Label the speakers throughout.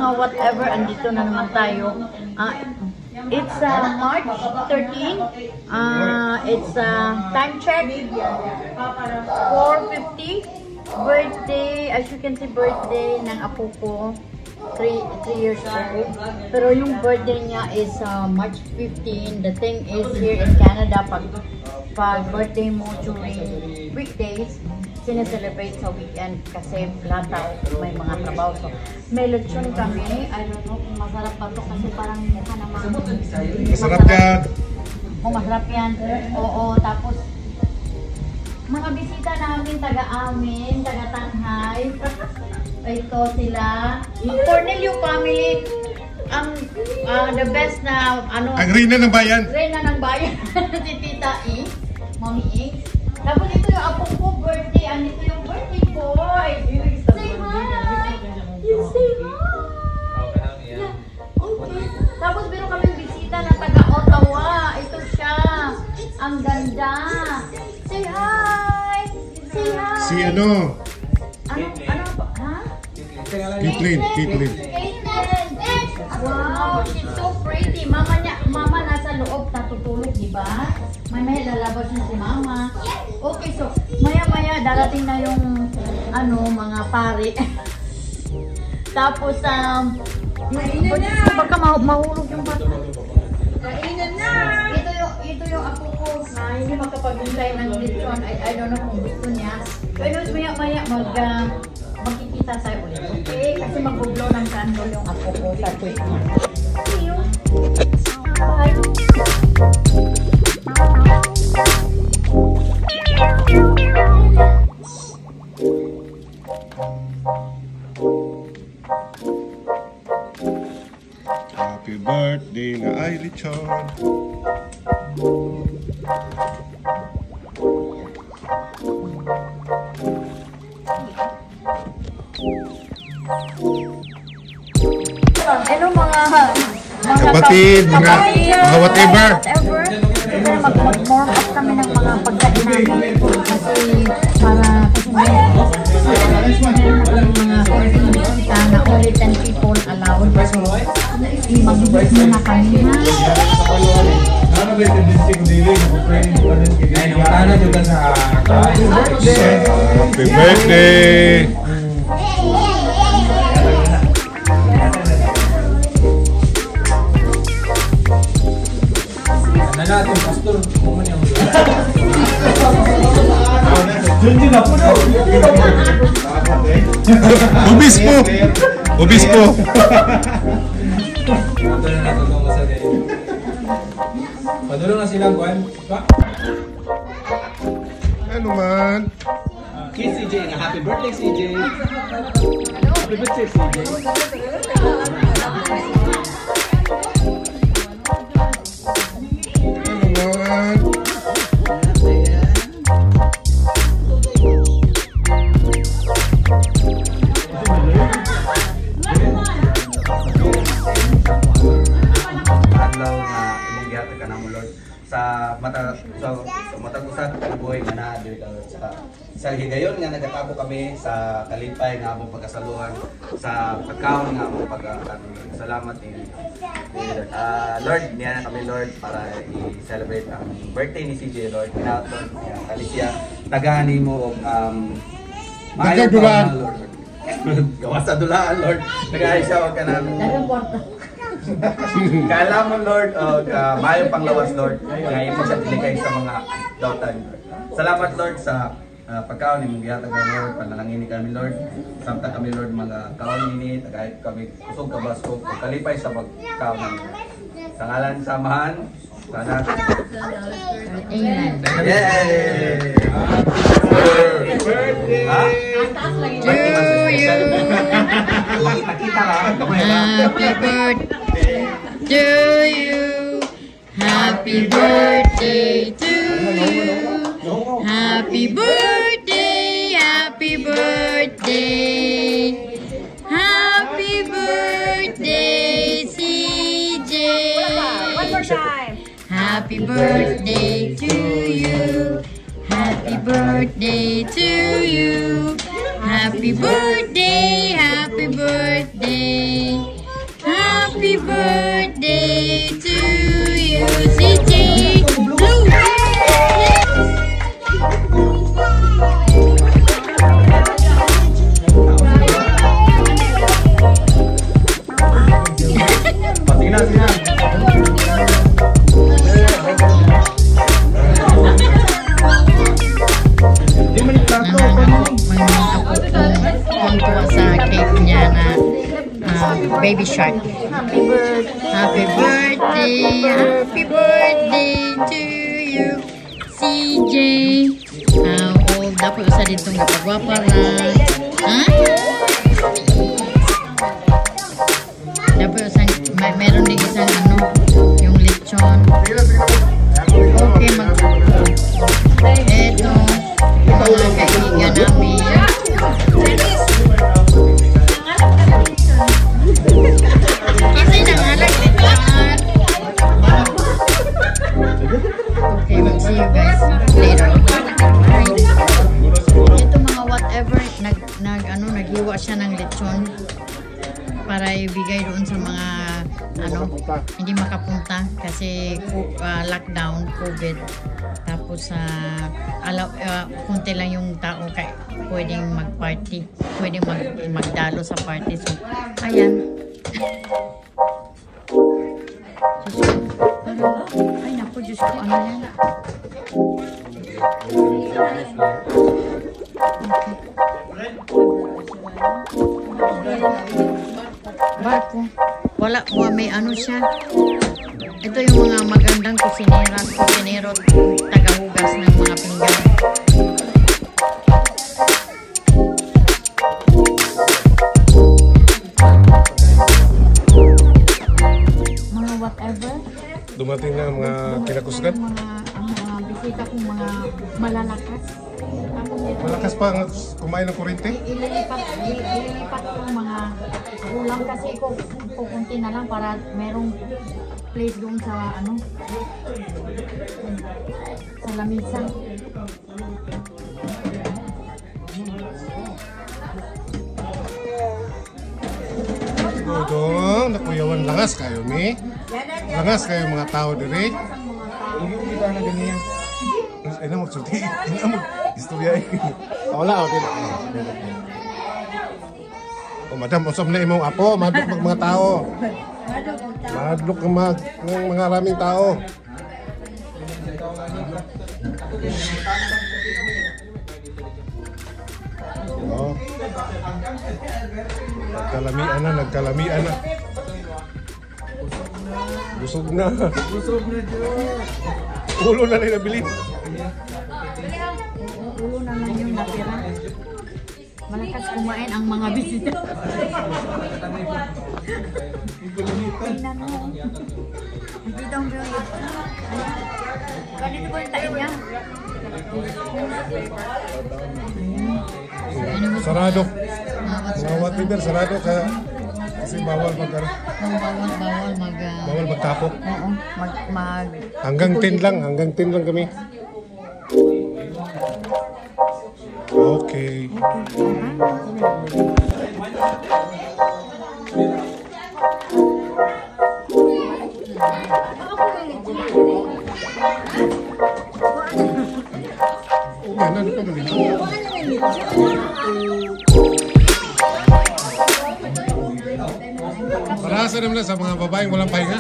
Speaker 1: mga whatever, andito na naman tayo. It's March 13. It's time check 4:50. Birthday, as you can see, birthday ng apo ko. 3 years old. Pero yung birthday niya is March 15. The thing is, here in Canada, pag birthday mo during weekdays, sineselebrate sa weekend kasi lahat tao may mga trabaho. So, may lechon kami. I don't know kung masarap pa to kasi parang mukha naman.
Speaker 2: Masarap yan.
Speaker 1: Masarap yan. Oo, tapos mga bisita namin, taga-amin, taga-Tanghay. Ito sila. Cornelio family. Ang the best na ano.
Speaker 2: Ang Reyna ng Bayan.
Speaker 1: Reyna ng Bayan. Si Tita E. Mommy E. Tapos ito yung apo ko birthday. Andito yung birthday boy. Say hi. You say hi. Yeah. Okay. Tapos meron kami bisita na taga-Ottawa. Ito siya. Ang ganda. Say hi. Say hi.
Speaker 2: Si ano?
Speaker 1: Ano ba? Ha?
Speaker 2: Caitlyn.
Speaker 1: Wow, she's so pretty. Mama nasa loob, natutulog, di ba? May lalabas na si mama. Okay, so maya-maya darating na yung mga pare. Tapos baka mahulog yung bata.
Speaker 3: Kainan na!
Speaker 1: Ito yung apo ko na hindi makapag-hintay ng lechon. I don't know kung gusto niya. Pero maya-maya makikita tayo ulit. Okay? Kasi mag-blow ng candle yung apo ko sa cake niya. See you! Bye!
Speaker 2: Happy birthday na ay lechon.
Speaker 1: Hello mga
Speaker 2: kapatid, mga whatever.
Speaker 1: Mag-warm up kami ng mga pagkain namin kasi meron mga bisita na only 10 people allowed. So, mag-book muna kami ha.
Speaker 2: Happy birthday!
Speaker 4: Natin, pastor, kuman yung
Speaker 2: Obispo!
Speaker 4: Padulong na silang kuhan.
Speaker 2: Ano man?
Speaker 4: Kay CJ, happy birthday CJ! Happy birthday CJ!
Speaker 5: sa matag-usad ang buhay nga na dito sa higayon nga nagatabo kami sa kalipay nga among pagkasaluhan sa pagkaon nga among salamat ni Lord niya na kami Lord para i-celebrate ang birthday ni CJ Lord kinaton Alicia tagani mo
Speaker 2: Dagang dulaan
Speaker 5: gawa sa dulaan Lord nagaay siya og kanang kala mo Lord, mayong panglawas Lord, ngayon mo siya tiligay sa mga dautan. Salamat Lord sa pagkaon ni mong gihatag na Lord, panalangin kami Lord. Samtang kami Lord mga kaon ini, tagay kami kusog kabasko, kalipay sa pagkaon namin. Sa ngalan samahan, sana.
Speaker 1: Amen.
Speaker 5: Yay! Happy birthday!
Speaker 1: To you. Happy birthday to you. Happy birthday, happy birthday. Happy birthday, CJ.
Speaker 3: One more time.
Speaker 1: Happy birthday to you. Happy birthday to you. Happy birthday, happy birthday. birthday to you, CJ Blue. Tuwa sa cake niya na baby shark.
Speaker 3: Happy birthday.
Speaker 1: Happy birthday, happy birthday to you, CJ. Oh, dapat usa dito nga pagwapa ra. Ha? Dapat usa meron din isang ano, yung lechon. Okay, eto, mga kaibigan namin. Kasi nangalag lechon. Okay, we'll see you guys later. Bye. Ito mga whatever, naghiwa siya ng lechon para ibigay doon sa mga hindi makapunta kasi lockdown, COVID. Tapos konti lang yung tao pwedeng mag-party, pwedeng magdalo sa party. So, ayan. Ay naku, Diyos ko, ano yan? Barko. Wala, may ano siya. Ito yung mga magandang kusinero, tagahugas ng mga pinggan. Mga whatever.
Speaker 2: Dumating na ang mga kinakusgan.
Speaker 1: Ang mga bisita kong mga malalakas.
Speaker 2: Malakas pa ang kumain ng kurente.
Speaker 1: Ililipat ko mga ulam kasi kukunti na lang para merong place doon sa sa lamisa.
Speaker 2: Dodong, nakuyawan langas kayo, mi. Langas kayo mga tao dire. Kita na ganyan. Ay na magsulti. Ay na mag-istorya. Wala, okay na. O madam, usap na imong apo, madlok ng mga tao. Madlok ng mga maraming tao. Oh. Nagkalamian na. Busog na. Ulo na rin nabili.
Speaker 1: Ulo na lang yung natira. Malakas kumain ang mga bisita. Tingnan mo. Nakita mo yung ganito ba yung tayo niya?
Speaker 2: Sarado. Mga whatever, sarado ka. Kasi bawal bawal magtapok.
Speaker 1: Oo,
Speaker 2: Hanggang 10 lang kami. Okay. Ano ka malito? Marasa naman na sa mga babaeng walang pahinga.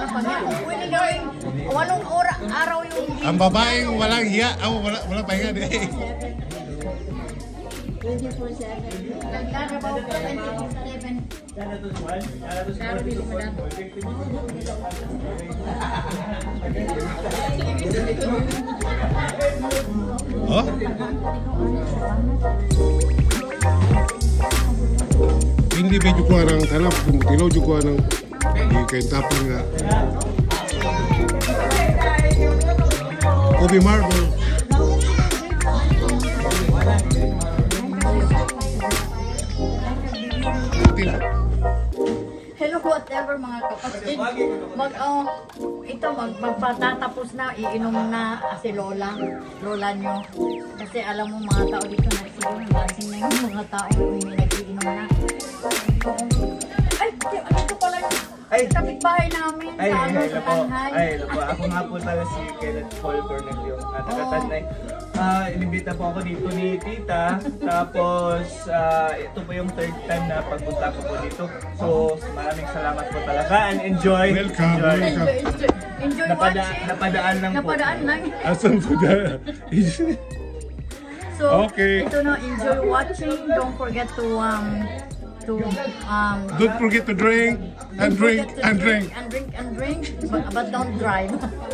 Speaker 1: Walong araw yung
Speaker 2: Ang babaeng walang hiya, walang pahinga din.
Speaker 1: 24/7. Nagkarabaw ko 24/7.
Speaker 2: Oh? Hindi medyo ko ang tanap, kung tilaw ko ang hindi kayo tapon nga. Kobe Marble.
Speaker 1: Hello whatever mga kapatid. Magpatatapos na, iinom na si Lola nyo. Kasi alam mo mga tao dito na siguro lasing na yung mga tao yung nagiinom na. Ay, dito pala yun.
Speaker 6: Ay,
Speaker 1: kapitbahay namin
Speaker 6: ay,
Speaker 1: sa ano,
Speaker 6: hello
Speaker 1: sa
Speaker 6: po.
Speaker 1: Tanhay.
Speaker 6: Ay, hello po. Ako nga po pala si Kenneth Paul Cornelio, taga-Tanay. Inimbita po ako dito ni Tita. Tapos, ito po yung third time na pagpunta ko po dito. So, maraming salamat po talaga and enjoy.
Speaker 2: Welcome,
Speaker 6: Enjoy.
Speaker 2: welcome.
Speaker 1: Enjoy watching.
Speaker 6: Napadaan lang po.
Speaker 1: Napadaan lang.
Speaker 2: Asan po na?
Speaker 1: So,
Speaker 2: Okay.
Speaker 1: ito na, enjoy watching. Don't forget to
Speaker 2: Don't forget to drink and drink and drink.
Speaker 1: and drink, but don't drive.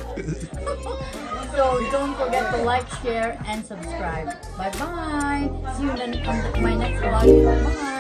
Speaker 1: So don't forget to like, share, and subscribe. Bye bye. See you in my next vlog. Bye.